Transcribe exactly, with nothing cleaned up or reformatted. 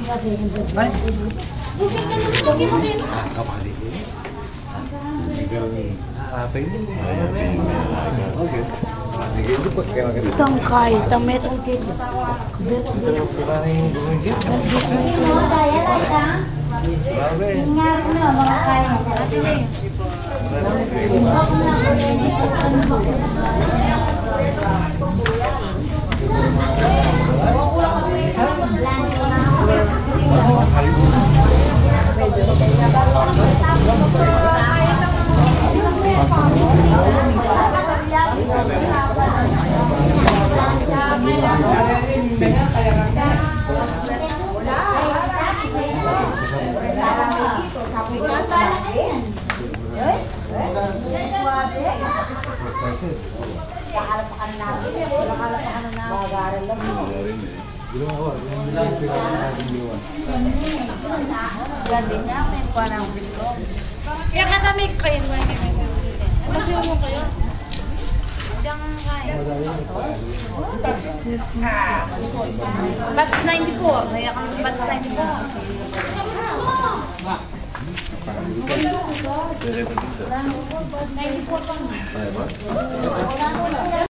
Ay. Bukit ka naman, bukit mo din. Ah, kapali ko. Apa ini? Oke. Itu pakai makan. Itong kay, tamet ang kit. Itu paling mungkin. Ingat na mga kay. Kaya kata may kain mo yung ano mo kayo? Diyan kaya. Batch ninety-four. Kaya kang batch ninety-four. ninety-four pa.